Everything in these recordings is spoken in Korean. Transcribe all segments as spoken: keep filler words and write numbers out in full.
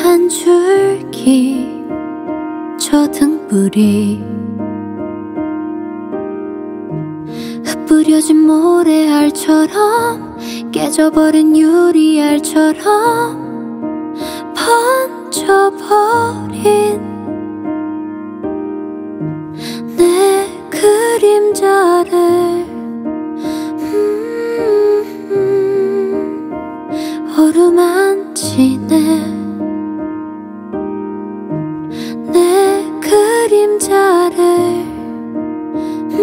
한 줄기 저 등불이 흩뿌려진 모래알처럼 깨져버린 유리알처럼 번져버린 내 그림자를 음, 어루만지네. 내 그림자를 음,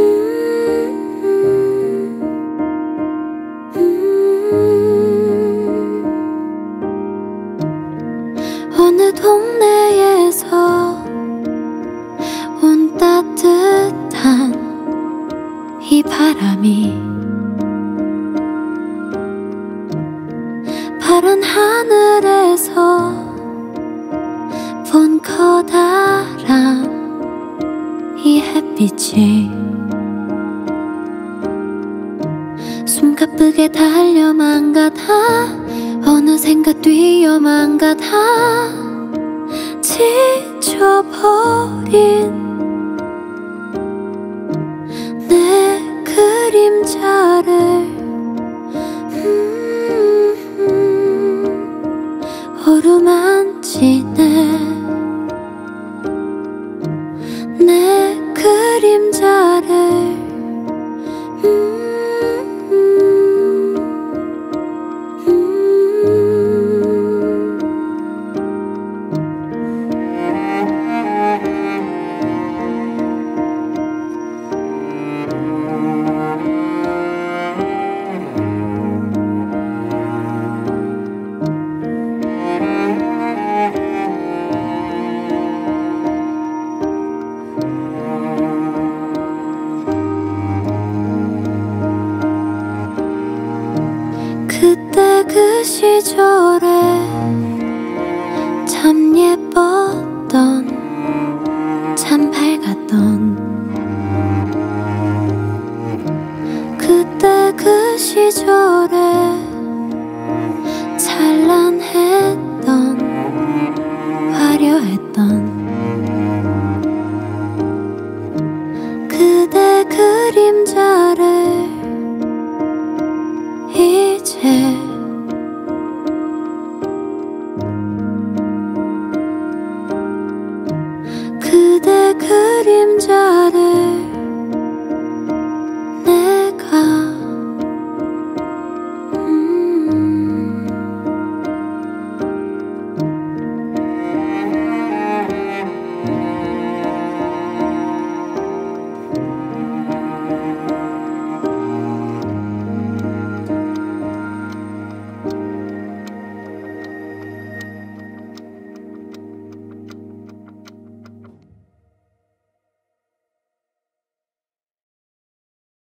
음, 어느 동네에서 온 따뜻한 이 바람이 파란 하늘에서 본 커다란 이 햇빛이 숨가쁘게 달려만 가다 어느샌가 뛰어만 가다 지쳐버린 내 그림자를 음, 어루만지네.